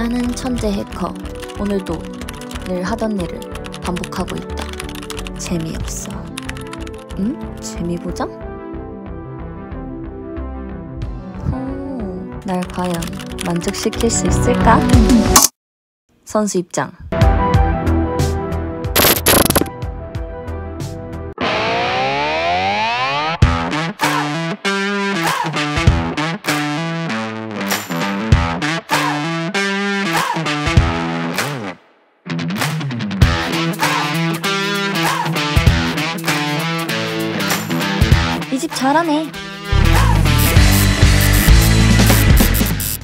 나는 천재 해커. 오늘도 늘 하던 일을 반복하고 있다. 재미없어. 응? 재미보장? 날 과연 만족시킬 수 있을까? 선수 입장. 이 집 잘하네.